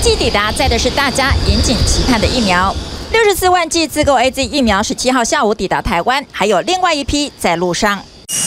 剂抵达，载的是大家引颈期盼的疫苗。64万剂自购 AZ 疫苗17号下午抵达台湾，还有另外一批在路上。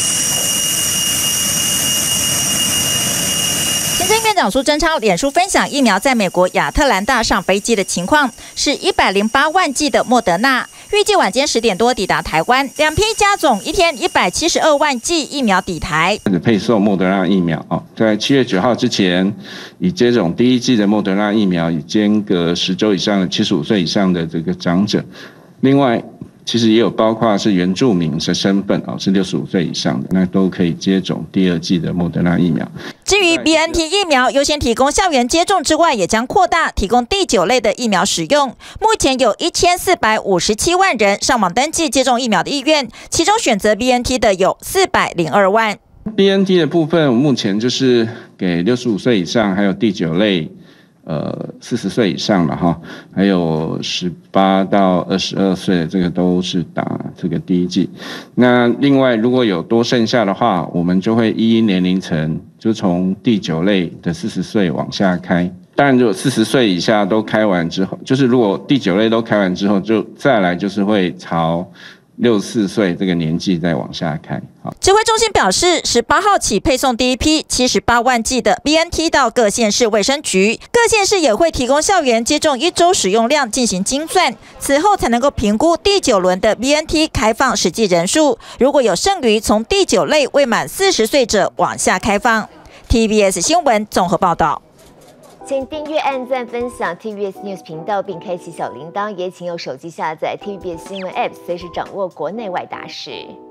行政院长苏贞昌脸书分享疫苗在美国亚特兰大上飞机的情况，是108万剂的莫德纳，预计晚间10点多抵达台湾，两批加总一天172万剂疫苗抵台。 配送莫德纳疫苗在7月9号之前，已接种第一剂的莫德纳疫苗，已间隔10周以上的75岁以上的这个长者。另外，其实也有包括是原住民的身份是65岁以上的，那都可以接种第二剂的莫德纳疫苗。 至于 BNT 疫苗优先提供校园接种之外，也将扩大提供第9类的疫苗使用。目前有1457万人上网登记接种疫苗的意愿，其中选择 BNT 的有402万。 BNT 的部分目前就是给65岁以上，还有第9类。40岁以上了还有18到22岁的这个都是打这个第一剂。那另外如果有多剩下的话，我们就会一年龄层就从第9类的40岁往下开。当然，如果40岁以下都开完之后，就是如果第9类都开完之后，就再来就是会朝64岁这个年纪再往下开。 指挥中心表示，18号起配送第一批78万剂的 BNT 到各县市卫生局，各县市也会提供校园接种1周使用量进行精算，此后才能够评估第9轮的 BNT 开放实际人数。如果有剩余，从第9类未满40岁者往下开放。TVBS 新闻综合报道。 请订阅、按赞、分享 TVBS News 频道，并开启小铃铛，也请用手机下载 TVBS 新闻 App， 随时掌握国内外大事。